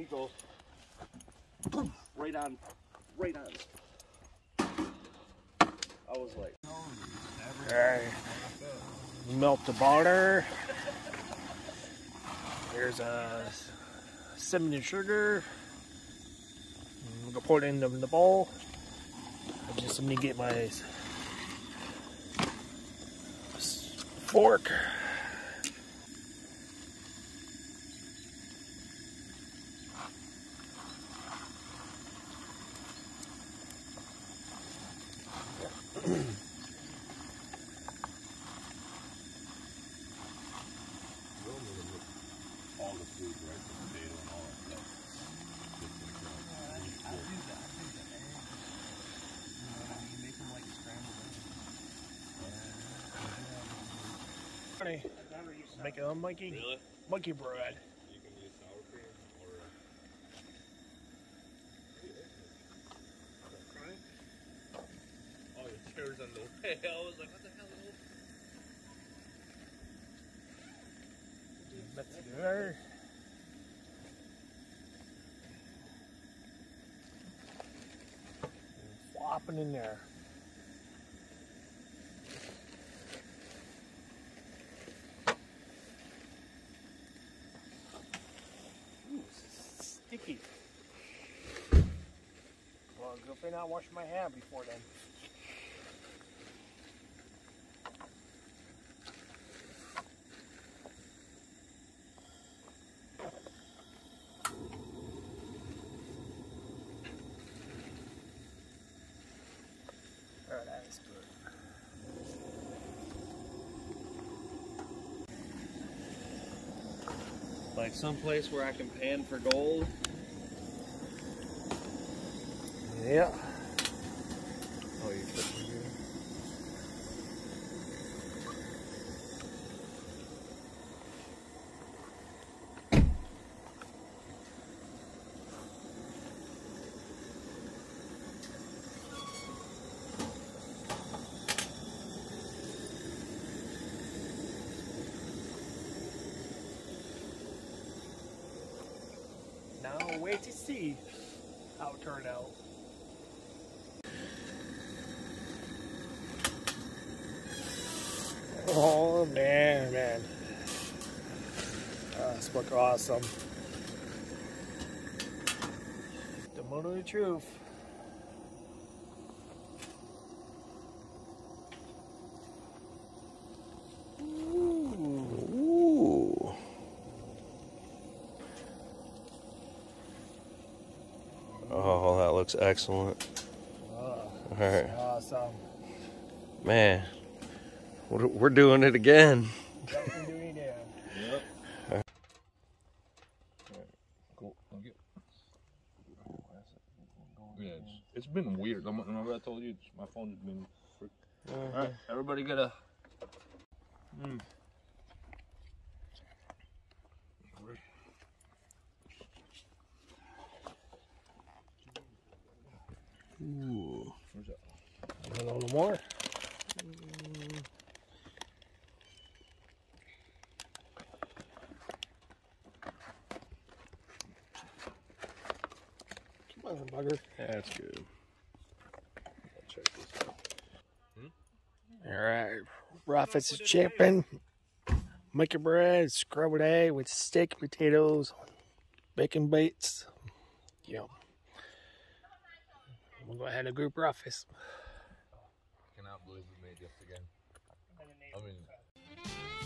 go boom, right on. I was like, Alright, melt the butter. Here's a cinnamon sugar. I'm gonna pour it in the bowl. I just need to get my fork. All the food, right? The potato and all that stuff. Just like that. I do that. You know what I mean? Make them like scrambled eggs. Make a monkey bread. You can use sour cream or... Oh, your chair's on the way. I was like, what the hell? That's good. Flopping in there. Ooh, sticky. Well, good thing I washed my hand before then. Oh, that is good. Like someplace where I can pan for gold. Yeah. Oh, you're cooking here. Now wait to see how it turned out. Oh man. That's look awesome. The moment of the truth. Ooh. Oh, that looks excellent. Oh, All right. awesome. Man, we're doing it again. Definitely doing it. Yep. Cool. Thank you. Yeah, it's been weird. Remember I told you my phone's been. All right, everybody get a. Ooh. Where's that? A little more. Come on, bugger. That's good. I'll check this out. All right, Ruffus is chipping. Monkey bread, scrambled egg with steak, potatoes, bacon bites. Yum. We'll go ahead and group Ruffus. I cannot believe we made this again. I mean.